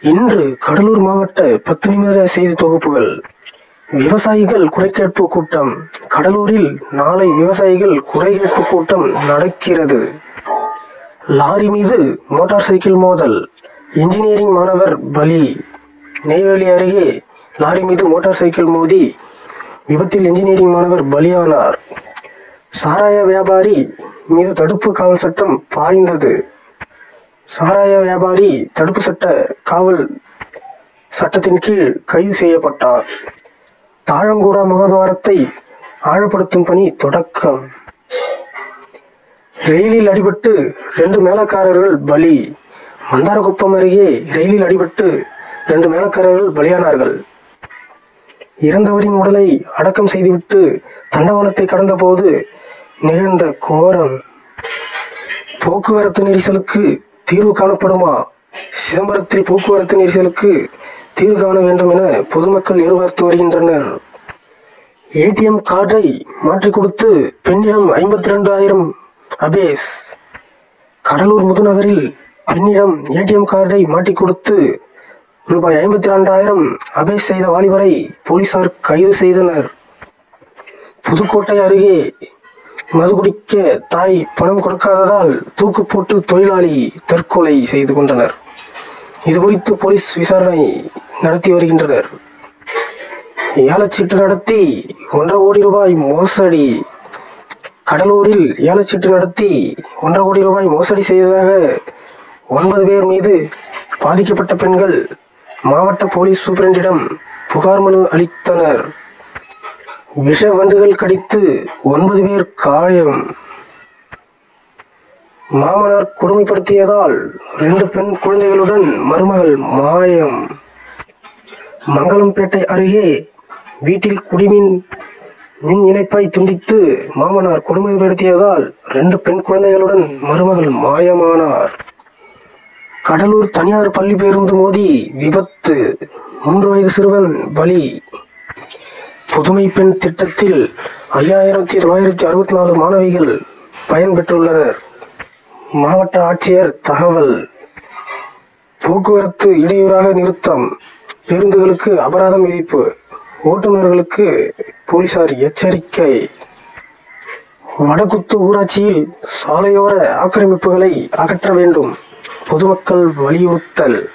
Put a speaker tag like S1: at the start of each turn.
S1: இன்று கடலூர் மாவட்ட 10 நிமிட செய்தி தொகுப்புகள். விவசாயிகள் குறைகேட்பு கூட்டம். கடலூரில் நாளை விவசாயிகள் குறைகேட்பு கூட்டம் நடக்கிறது. லாரி மீது மோட்டார் சைக்கிள் மோதல், இன்ஜினியரிங் மாணவர் பலி. நெய்வேலி அருகே லாரி மீது மோட்டார் சைக்கிள் மோதி விபத்தில் இன்ஜினியரிங் மாணவர் பலியானார். சாராய வியாபாரி மீது தடுப்பு காவல் சட்டம் பாய்ந்தது. சாராய வியாபாரி தடுப்பு காவல் சட்டத்தின் கீழ் கைது செய்யப்பட்டார். தாழங்குடா முகத்வாரத்தை ஆழப்படுத்தும் பணி தொடக்கம். ரயிலில் அடிபட்டு 2 மேளக்காரர்கள் பலி. மந்தாரகுப்பம் அருகே ரயிலில் அடிபட்டு 2 மேளக்காரர்கள் பலியானார்கள். இறந்தவரின் உடலை அடக்கம் செய்துவிட்டு தண்டவாளத்தை கடந்த போது நிகழ்ந்த கோரம். போக்குவரத்து நெரிசலுக்கு தீர்வு காணப்படுமா? சிதம்பரத்தில் போக்குவரத்து நெரிசலுக்கு தீர்வு காண வேண்டும் என பொதுமக்கள் எதிர்பார்த்து வருகின்றனர். ஏடிஎம் கார்டை மாற்றிக் கொடுத்து பெண்ணிடம் 52,000 அபேஸ். கடலூர் முதுநகரில் பெண்ணிடம் ஏடிஎம் கார்டை மாற்றிக் கொடுத்து ரூபாய் 52,000 அபேஸ் செய்த வாலிபரை போலீசார் கைது செய்தனர். புதுக்கோட்டை அருகே மது குடிக்க தாய் பணம் கொடுக்காததால் தூக்கு போட்டு தொழிலாளி தற்கொலை செய்து கொண்டனர். இதுகுறித்து போலீஸ் விசாரணை நடத்தி வருகின்றனர். ஏலச்சீட்டு நடத்தி 1.5 கோடி ரூபாய் மோசடி. கடலூரில் ஏலச்சீட்டு நடத்தி 1.5 கோடி ரூபாய் மோசடி செய்ததாக 9 பேர் மீது பாதிக்கப்பட்ட பெண்கள் மாவட்ட போலீஸ் சூப்பரண்டிடம் புகார் மனு அளித்தனர். விஷ வண்டுகள் கடித்து 9 பேர் காயம். மாமனார் கொடுமைப்படுத்தியதால் 2 பெண் குழந்தைகளுடன் மருமகள் மாயம். மங்களம்பேட்டை அருகே வீட்டில் குடிமின் இணைப்பை துண்டித்து மாமனார் கொடுமைப்படுத்தியதால் 2 பெண் குழந்தைகளுடன் மருமகள் மாயமானார். கடலூர் தனியார் பள்ளி பேருந்து மோதி விபத்து, 3 வயது சிறுவன் பலி. புதுமை பெண் திட்டத்தில் 5,964 மாணவிகள் பயன்பெற்றுள்ளனர். மாவட்ட ஆட்சியர் தகவல். போக்குவரத்து இடையூறாக நிறுத்தம், பேருந்துகளுக்கு அபராதம் விதிப்பு, ஓட்டுநர்களுக்கு போலீசார் எச்சரிக்கை. வடகுத்து ஊராட்சியில் சாலையோர ஆக்கிரமிப்புகளை அகற்ற வேண்டும், பொதுமக்கள் வலியுறுத்தல்.